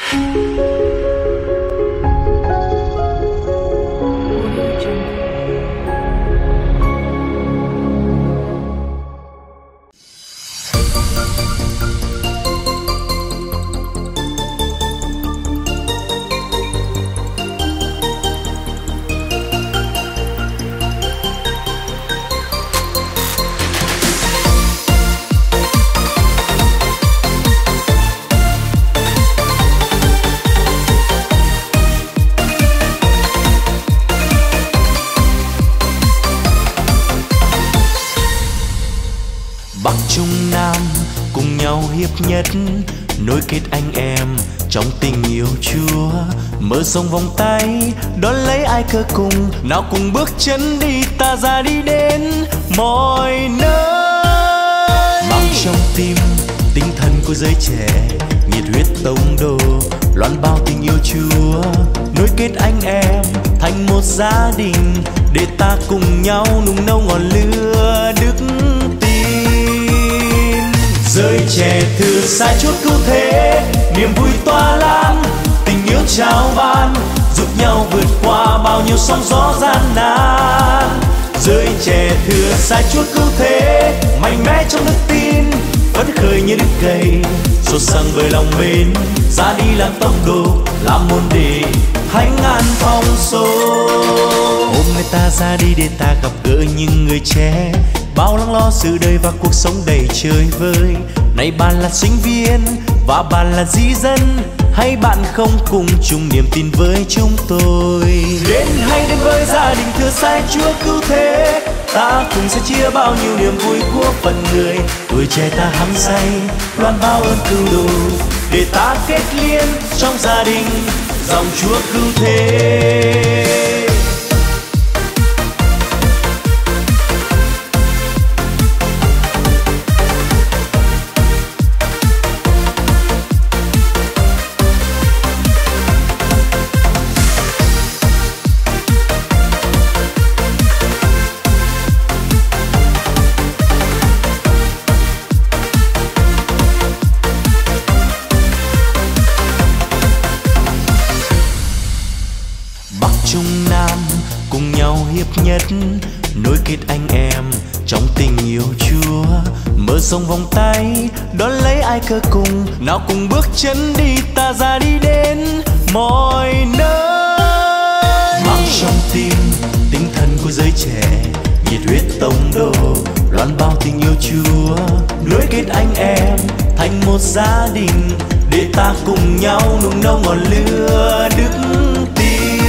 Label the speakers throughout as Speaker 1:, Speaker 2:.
Speaker 1: Bắc Trung Nam cùng nhau hiệp nhất, nối kết anh em trong tình yêu Chúa. Mở rộng vòng tay đón lấy ai cơ cùng, nào cùng bước chân đi, ta ra đi đến mọi nơi. Mang trong tim tinh thần của giới trẻ, nhiệt huyết tông đồ loan bao tình yêu Chúa. Nối kết anh em thành một gia đình, để ta cùng nhau nung nấu ngọn lửa đức tin. Giới trẻ thừa sai Chúa cứu thế, niềm vui tỏa lan, tình yêu trao ban, giúp nhau vượt qua bao nhiêu sóng gió gian nan. Giới trẻ thừa sai Chúa cứu thế, mạnh mẽ trong đức tin, phấn khởi như đức cày, sốt sắng bởi lòng mến, ra đi làm tông đồ, làm môn đệ hãnh an phong số. Hôm nay ta ra đi để ta gặp gỡ những người trẻ, bao lắng lo sự đời và cuộc sống đầy chơi vơi. Này bạn là sinh viên và bạn là di dân, hay bạn không cùng chung niềm tin với chúng tôi? Đến hay đến với gia đình thừa sai Chúa cứu thế, ta cùng sẽ chia bao nhiêu niềm vui của phận người. Tuổi trẻ ta hăng say loan bao ơn cứu độ, để ta kết liên trong gia đình dòng Chúa cứu thế. Trung Nam cùng nhau hiệp nhất, nối kết anh em trong tình yêu Chúa. Mở rộng vòng tay đón lấy ai cơ cùng, nào cùng bước chân đi, ta ra đi đến mọi nơi. Mang trong tim tinh thần của giới trẻ, nhiệt huyết tông đồ loan bao tình yêu Chúa. Nối kết anh em thành một gia đình, để ta cùng nhau nung nấu ngọn lửa đức tin.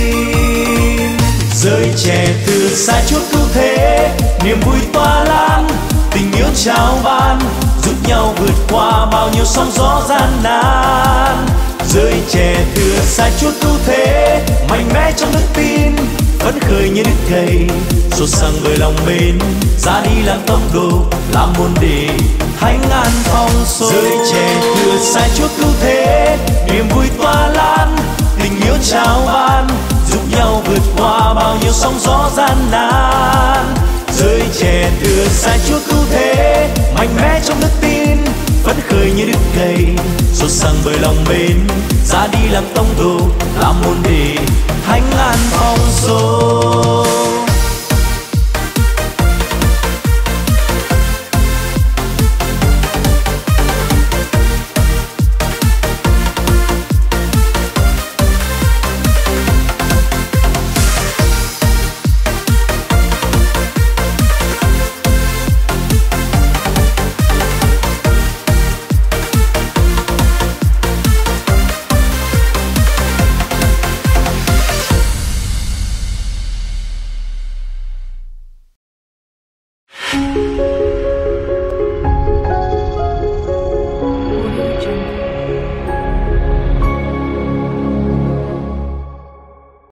Speaker 1: Giới trẻ từ sai Chúa cứu thế, niềm vui tỏa lan, tình yêu trao ban, giúp nhau vượt qua bao nhiêu sóng gió gian nan. Giới trẻ thừa sai Chúa cứu thế, mạnh mẽ trong đức tin, phấn khởi như đức cày, sốt sắng bởi lòng mến, ra đi làm tông đồ, làm môn đệ hãnh an phong số. Giới trẻ thừa sai Chúa cứu thế, niềm vui tỏa lan, tình yêu trao ban, giúp nhau vượt qua bao nhiêu sóng gió gian nan. Giới trẻ thừa sai Chúa cứu thế, mạnh mẽ trong đức tin, phấn khởi như đức cày, sốt sắng bởi lòng mến, ra đi làm tông đồ, làm môn đệ hãnh an phong số.